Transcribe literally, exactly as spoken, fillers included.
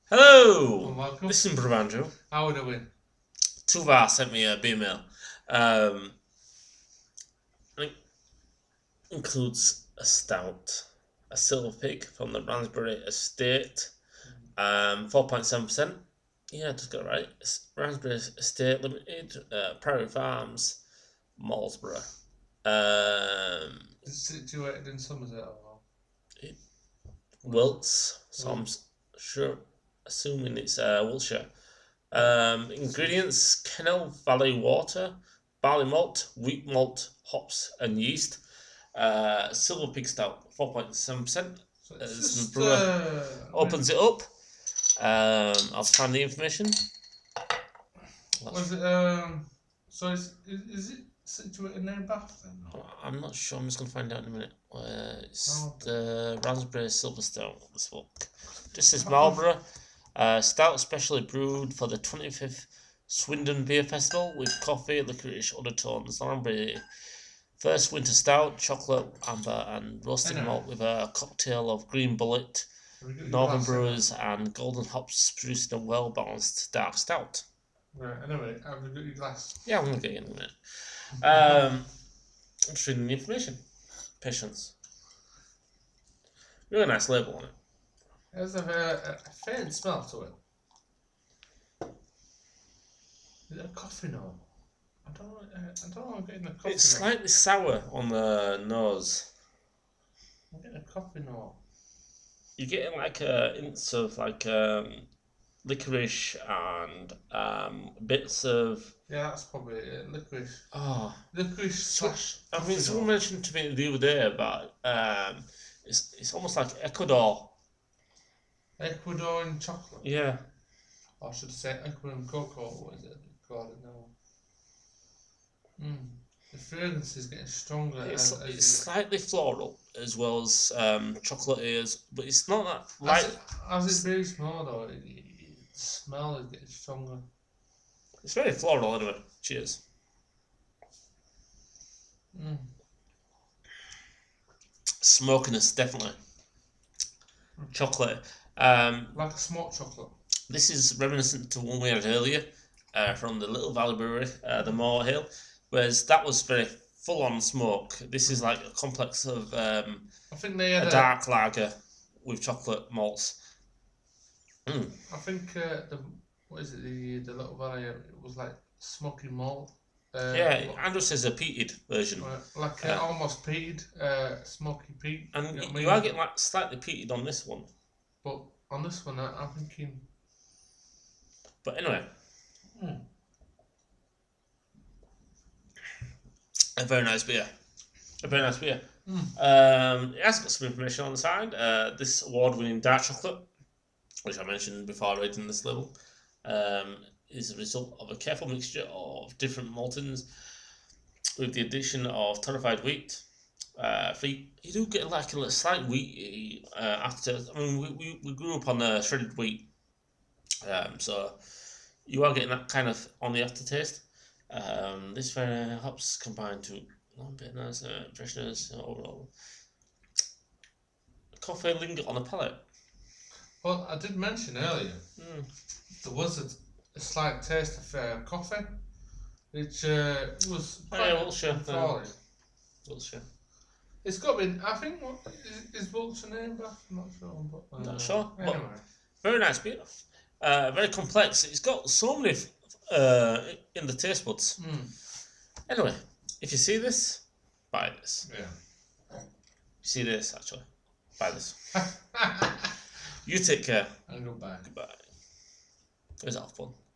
Hello! And welcome. This is Brewed Andrew. How are we doing? Tuvar sent me a B-mail. Um, it includes a stout, a Silver Pig from the Ramsbury Estate, um, four point seven percent. Yeah, I just got it right. It's Ramsbury Estate Limited, uh, Priory Farms, Marlborough. Um, Is it situated in Somerset or? it, Wilts, so I'm sure, assuming it's uh, Wiltshire. Um, ingredients: Kennel Valley water, barley malt, wheat malt, hops, and yeast. Uh, Silver Pig Stout, four point seven percent. So As it's the just, brewer uh, opens it up, um, I'll find the information. Was it, um, so is, is, is it situated near Bath then? Or? I'm not sure. I'm just gonna find out in a minute. Uh, it's Oh. the Ramsbury Silver Stout. Let's look. This is Marlborough. Uh, stout specially brewed for the twenty-fifth Swindon Beer Festival with coffee, licorice, undertones, Ramsbury. First winter stout, chocolate, amber, and roasted Anyway. malt with a cocktail of green bullet, Northern brewers, and golden hops, producing a well-balanced dark stout. Right, anyway, have you got your glass? Yeah, I'm gonna get in a minute. Um, I'm just reading the information. Patience. Really nice label on it. There's a, a, a faint smell to it. Is it a coffee note? I don't know. I don't know. I'm getting a coffee It's note. slightly sour on the nose. I'm getting a coffee note. You're getting like a hints of like um, licorice and um, bits of. Yeah, that's probably it. Licorice. Oh, Licorice slash. I mean, someone mentioned to me the other day about um, it's it's almost like Ecuador. Ecuadorian chocolate. Yeah. Or should I say Ecuadorian cocoa? What is it called now? Mm. The fragrance is getting stronger. It's, as, as it's slightly floral as well as um, chocolatey, as, but it's not that light. As it, as it brews more though, it, it, the smell is getting stronger. It's very floral anyway. Cheers. Mm. Smokiness, definitely. Chocolate. Um, Like a smoked chocolate. this is reminiscent to one we had earlier uh, from the Little Valley Brewery, uh, the Moor Hill, whereas that was very full on smoke. This is like a complex of um, I think they had a a, dark lager with chocolate malts. Mm. I think uh, the what is it the the Little Valley? It was like smoky malt. Uh, Yeah, what- Andrew says a peated version. uh, like uh, Uh, almost peated, uh, smoky peat. And you know you, what I you mean? are getting like slightly peated on this one. But on this one, I, I'm thinking. But anyway, Mm. a very nice beer. A very nice beer. Mm. Um, it has got some information on the side. Uh, this award-winning dark chocolate, which I mentioned before reading this label, um, is a result of a careful mixture of different maltings with the addition of torrefied wheat. Uh, for you, you do get like a slight wheat uh, after. I mean, we, we, we grew up on uh, shredded wheat, um, so you are getting that kind of on the aftertaste. Um, this very hops combined to a bit nice uh, freshness overall. Coffee linger on the palate. Well, I did mention earlier Mm. there was a, a slight taste of uh, coffee, which uh, was Oh, quite yeah, Wiltshire. floral. Wiltshire. It's got to be. I think what is, is Wiltshire name Bath? I'm not sure, but uh, Not sure, but- Anyway, Very nice beer. Uh, very complex. It's got so many uh, in the taste buds. mm, Anyway, if you see this, buy this. yeah. You see this, actually, buy this. You take care. And goodbye. Goodbye. It was all fun.